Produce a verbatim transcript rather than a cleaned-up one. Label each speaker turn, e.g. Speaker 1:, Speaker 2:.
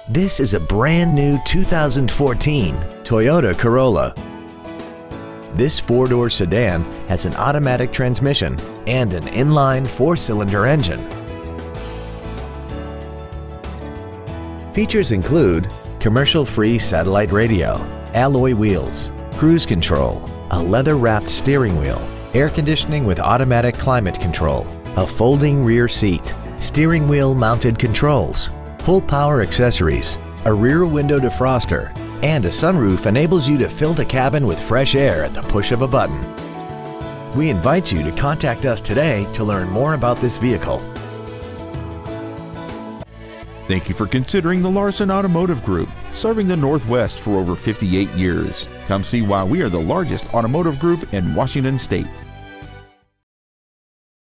Speaker 1: This is a brand new two thousand fourteen Toyota Corolla. This four-door sedan has an automatic transmission and an inline four-cylinder engine. Features include commercial-free satellite radio, alloy wheels, cruise control, a leather-wrapped steering wheel, air conditioning with automatic climate control, a folding rear seat, steering wheel mounted controls, full power accessories, a rear window defroster, and a sunroof enables you to fill the cabin with fresh air at the push of a button. We invite you to contact us today to learn more about this vehicle.
Speaker 2: Thank you for considering the Larson Automotive Group, serving the Northwest for over fifty-eight years. Come see why we are the largest automotive group in Washington State.